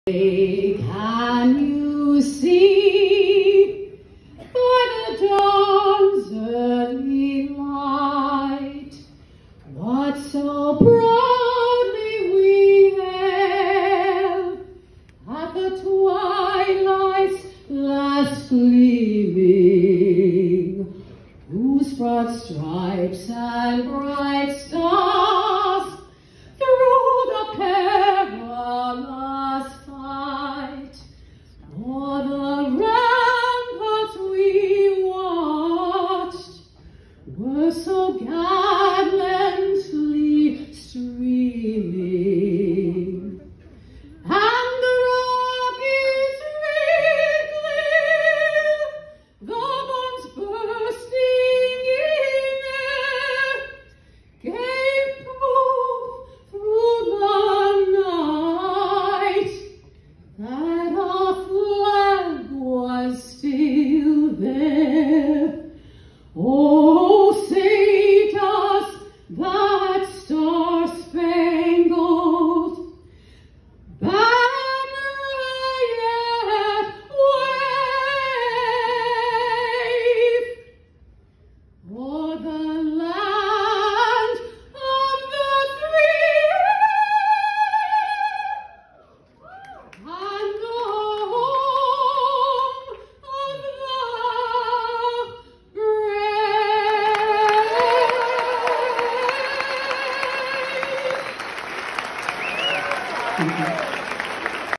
Can you see by the dawn's early light what so proudly we hailed at the twilight's last gleaming, whose broad stripes and bright